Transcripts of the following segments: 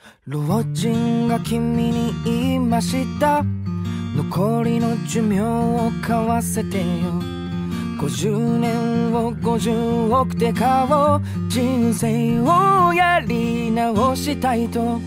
老人が君に言いました。残りの寿命を買わせてよ。50年を50億で買おう。人生をやり直したいと。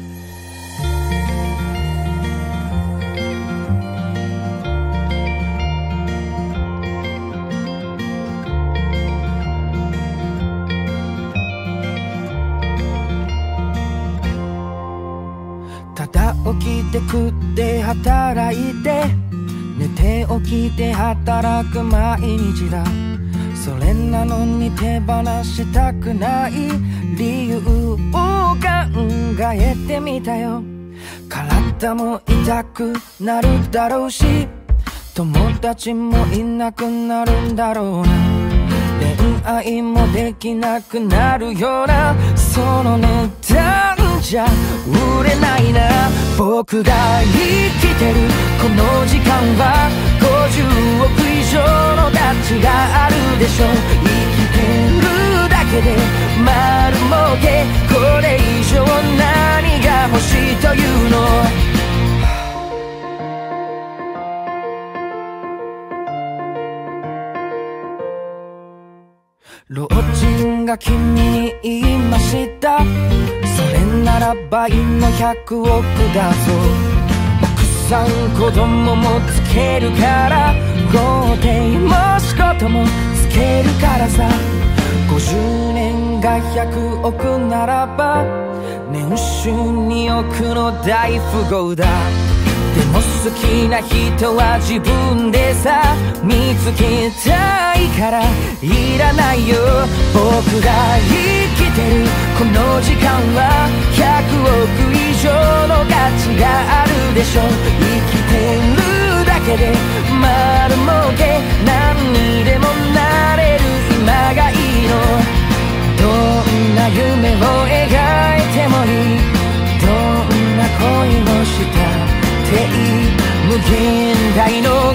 ただ起きて食って働いて寝て起きて働く毎日だ。それなのに手放したくない理由を考えてみたよ。体も痛くなるだろうし、友達もいなくなるんだろうな。恋愛もできなくなるような、その値段じゃ売れないな。僕が生きてるこの時間は50億以上の価値があるでしょう。生きてるだけで丸儲け、これ以上何が欲しいというの。老人が君に言いました。それなら倍の100億だぞ。奥さん子供もつけるから、豪邸も仕事もつけるからさ。50年が100億ならば年収2億の大富豪だ。でも好きな人は自分でさ見つけたいからいらないよ。僕が生きてるこの時間は100億以上の価値があるでしょう。生きてるだけで丸儲け、何にでもなれる今がいいの。どんな夢を描いてもいい、どんな恋をしたっていい、無限大の